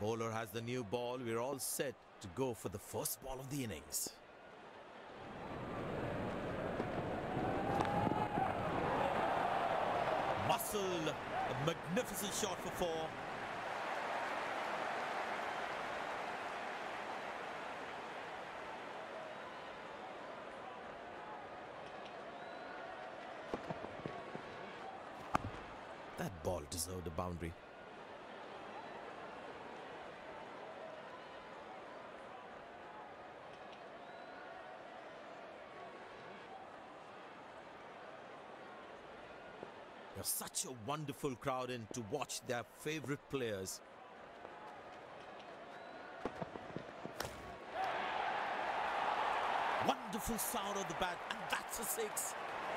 Bowler has the new ball. We're all set to go for the first ball of the innings. Muscle, a magnificent shot for four. That ball deserved a boundary. There's such a wonderful crowd in to watch their favorite players. Wonderful sound of the bat, and that's a six.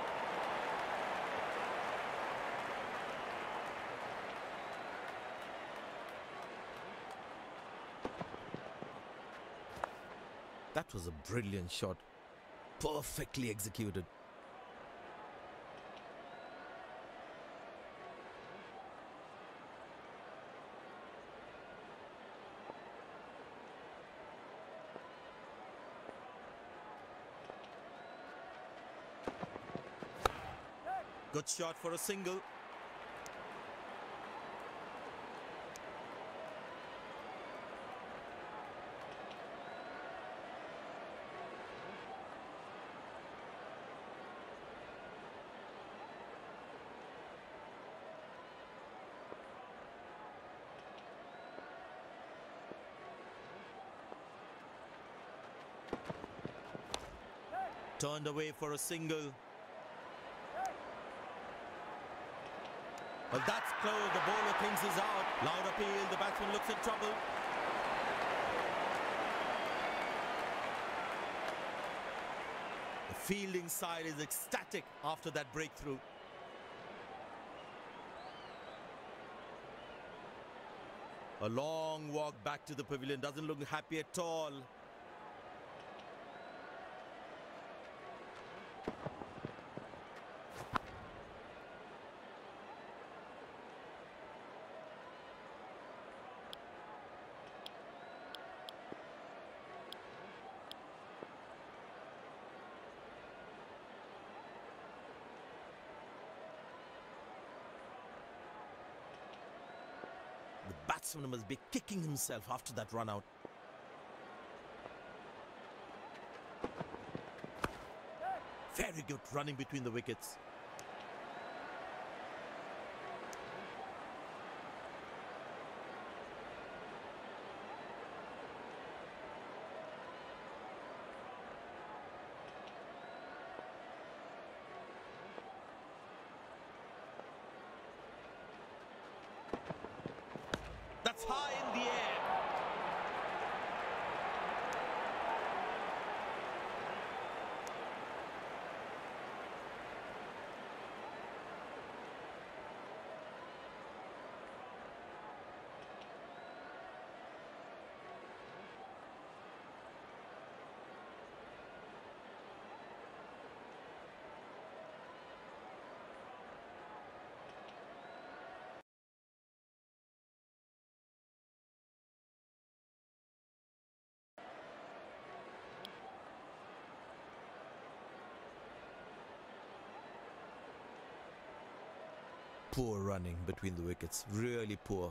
That was a brilliant shot, perfectly executed. Good shot for a single. Turned away for a single. Well, that's close. The bowler thinks he's out. Loud appeal. The batsman looks in trouble. The fielding side is ecstatic after that breakthrough. A long walk back to the pavilion. Doesn't look happy at all. The batsman must be kicking himself after that run out. Very good running between the wickets. That's high in the air. Poor running between the wickets, really poor.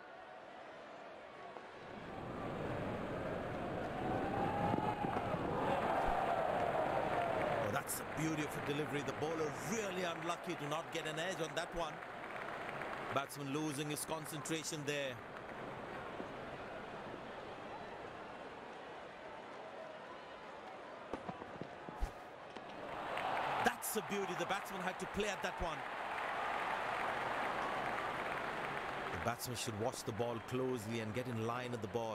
Oh, that's a beauty of a delivery. The bowler really unlucky to not get an edge on that one. Batsman losing his concentration there. That's a beauty. The batsman had to play at that one. The batsman should watch the ball closely and get in line at the ball.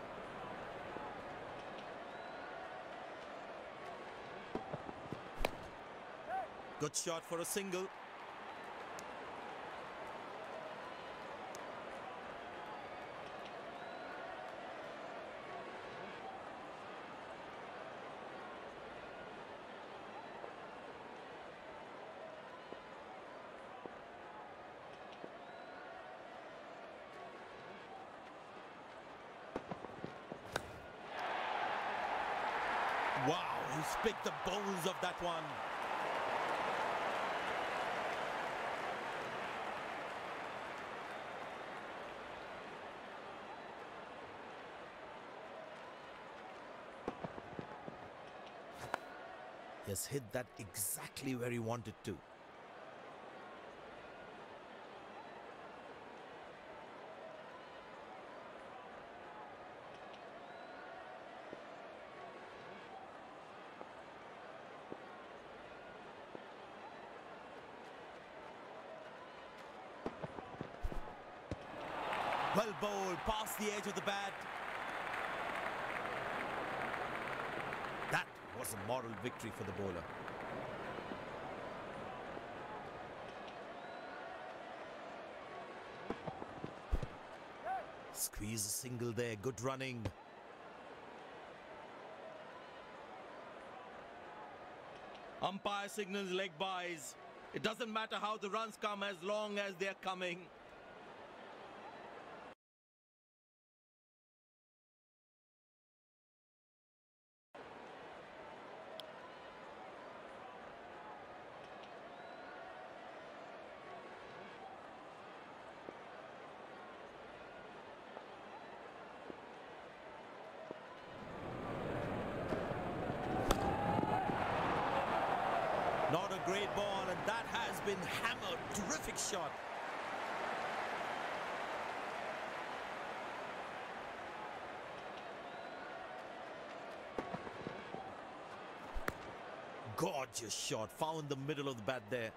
Good shot for a single. he's picked the bones of that one. He has hit that exactly where he wanted to. Well bowled, past the edge of the bat. That was a moral victory for the bowler. Squeeze a single there, good running. Umpire signals leg byes. It doesn't matter how the runs come as long as they're coming. Not a great ball, and that has been hammered. Terrific shot. Gorgeous shot. Found the middle of the bat there.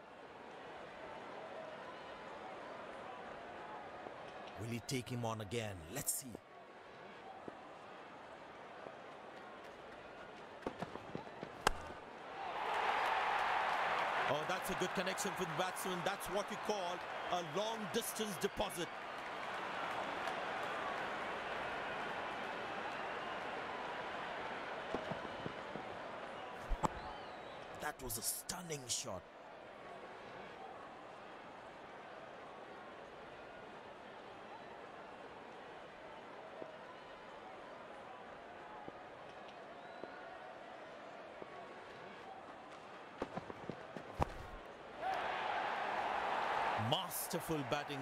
Will he take him on again? Let's see. Oh, that's a good connection for the batsman. That's what you call a long-distance deposit. That was a stunning shot. Masterful batting.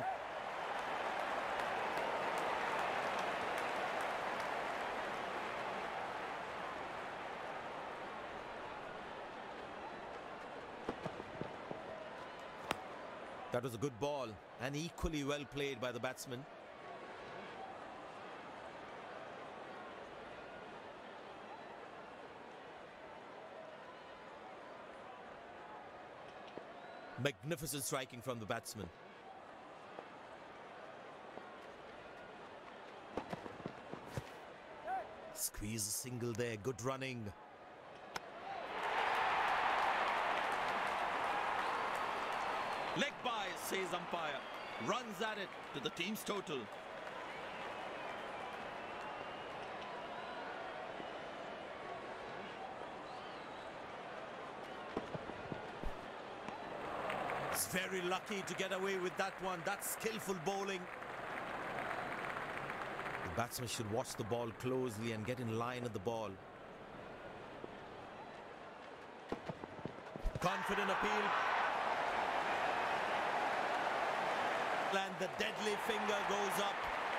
That was a good ball and equally well played by the batsman. Magnificent striking from the batsman. Squeeze a single there, good running. Leg by, says umpire. Runs at it to the team's total. He's very lucky to get away with that one. That's skillful bowling. The batsman should watch the ball closely and get in line with the ball. Confident appeal. And the deadly finger goes up.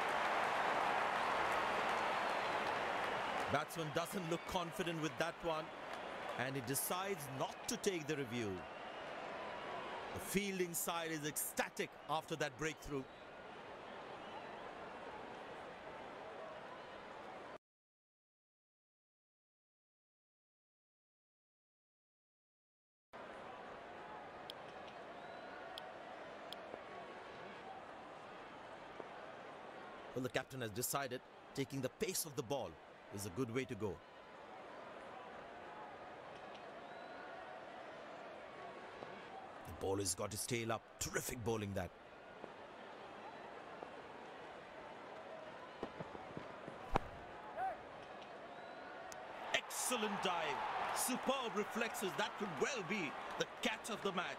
Batsman doesn't look confident with that one, and he decides not to take the review. The fielding side is ecstatic after that breakthrough. Well, the captain has decided taking the pace of the ball is a good way to go. The bowler's got his tail up. Terrific bowling that. Excellent dive. Superb reflexes. That could well be the catch of the match.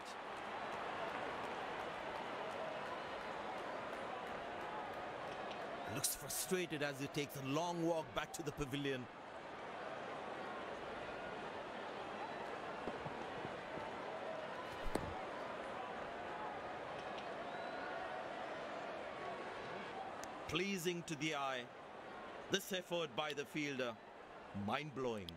Looks frustrated as he takes a long walk back to the pavilion. pleasing to the eye. This effort by the fielder, mind-blowing.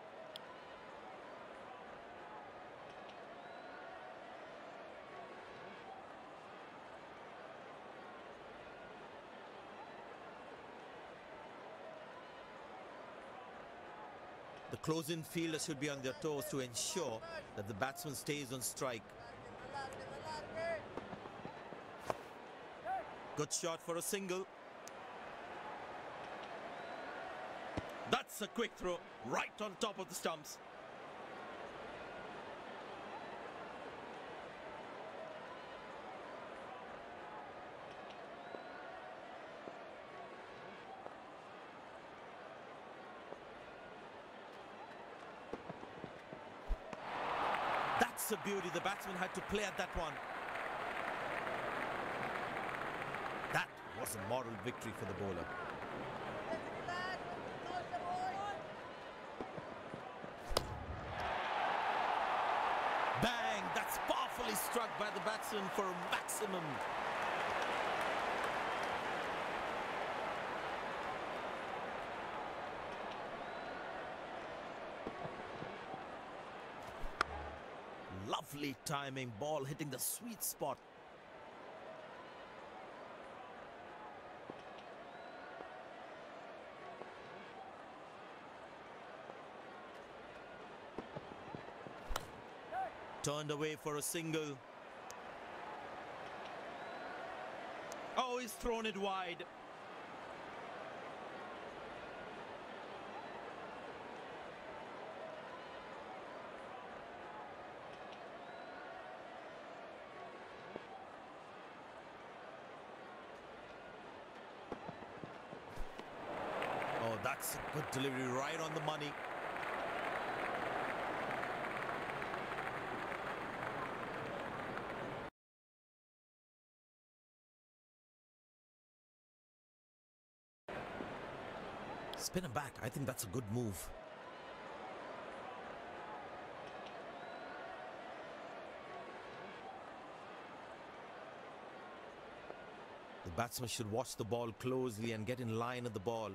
The close-in fielder should be on their toes to ensure that the batsman stays on strike. Good shot for a single. That's a quick throw, right on top of the stumps. That's a beauty. The batsman had to play at that one. That was a moral victory for the bowler. Bang! That's powerfully struck by the batsman for a maximum. Lovely timing, ball hitting the sweet spot. Turned away for a single. Oh, he's thrown it wide. Oh, that's a good delivery, right on the money. Spin him back. I think that's a good move. The batsman should watch the ball closely and get in line at the ball.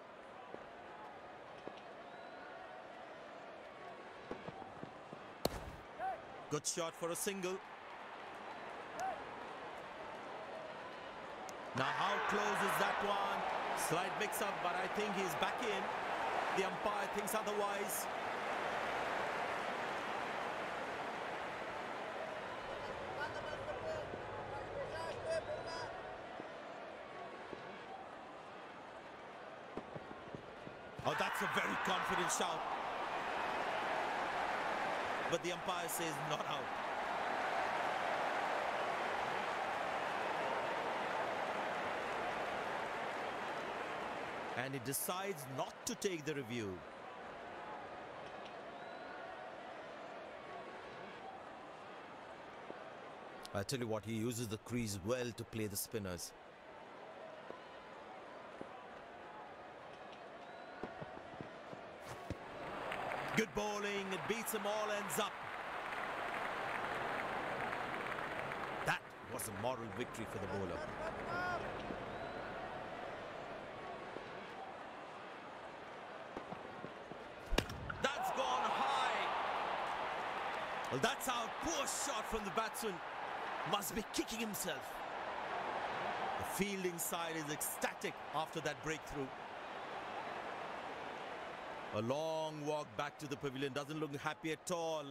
Good shot for a single. Now how close is that one? Slight mix-up, but I think he's back in. The umpire thinks otherwise. Oh, that's a very confident shout. But the umpire says not out. And he decides not to take the review. I tell you what, he uses the crease well to play the spinners. Good bowling, it beats them all, ends up. That was a moral victory for the bowler. That's gone high. Well, that's out. Poor shot from the batsman. Must be kicking himself. The fielding side is ecstatic after that breakthrough. A long walk back to the pavilion, doesn't look happy at all.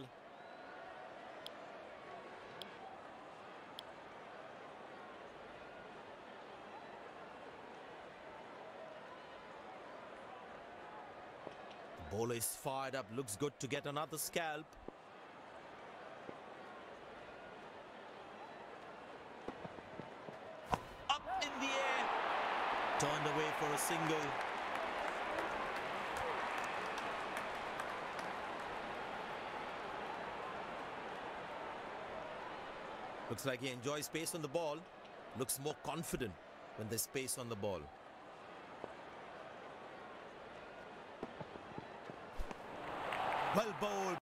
The bowler is fired up, looks good to get another scalp. Up in the air, turned away for a single. Looks like he enjoys space on the ball. Looks more confident when there's space on the ball. Well bowled.